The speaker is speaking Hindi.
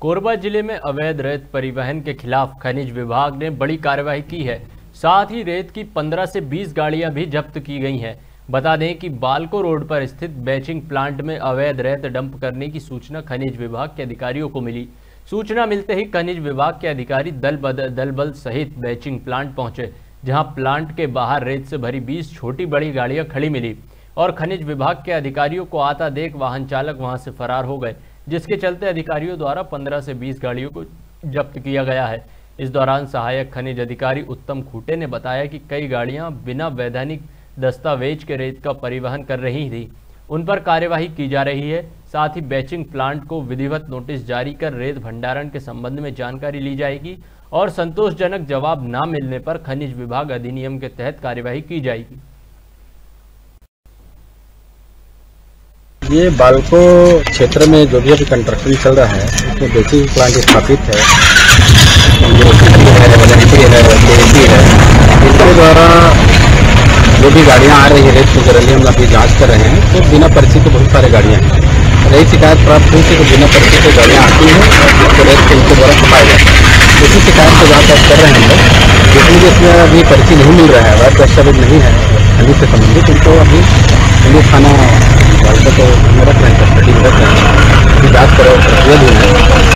कोरबा जिले में अवैध रेत परिवहन के खिलाफ खनिज विभाग ने बड़ी कार्रवाई की है। साथ ही रेत की 15 से 20 गाड़ियां भी जब्त की गई हैं। बता दें कि बालको रोड पर स्थित बैचिंग प्लांट में अवैध रेत डंप करने की सूचना खनिज विभाग के अधिकारियों को मिली। सूचना मिलते ही खनिज विभाग के अधिकारी दल बल सहित बैचिंग प्लांट पहुंचे, जहां प्लांट के बाहर रेत से भरी 20 छोटी बड़ी गाड़ियां खड़ी मिली और खनिज विभाग के अधिकारियों को आता देख वाहन चालक वहां से फरार हो गए, जिसके चलते अधिकारियों द्वारा 15 से 20 गाड़ियों को जब्त किया गया है। इस दौरान सहायक खनिज अधिकारी उत्तम खूटे ने बताया कि कई गाड़ियां बिना वैधानिक दस्तावेज के रेत का परिवहन कर रही थी, उन पर कार्यवाही की जा रही है। साथ ही बैचिंग प्लांट को विधिवत नोटिस जारी कर रेत भंडारण के संबंध में जानकारी ली जाएगी और संतोषजनक जवाब न मिलने पर खनिज विभाग अधिनियम के तहत कार्यवाही की जाएगी। ये बालको क्षेत्र में जो भी अभी कंस्ट्रक्शन चल रहा है उसमें बैचिंग प्लांट स्थापित है, जो है, इसके द्वारा जो भी गाड़ियां आ रही है रेत की हम अभी जांच कर रहे हैं। तो बिना पर्ची के बहुत सारी गाड़ियां हैं। रही शिकायत प्राप्त हुई थी तो बिना पर्ची के गाड़ियां आती हैं और जिसको रेत के उनके द्वारा छपाया जाता है। इसी शिकायत को जांच कर रहे हैं हम लोग। जिसमें जिसमें अभी पर्ची नहीं मिल रहा है, वह दस्तावेज नहीं है खनिज से संबंधित, उनको अभी पुलिस थाना बालको को रख रहे हैं, कस्टडी में रख रहे हैं, जाँच कर प्रक्रिया भी है।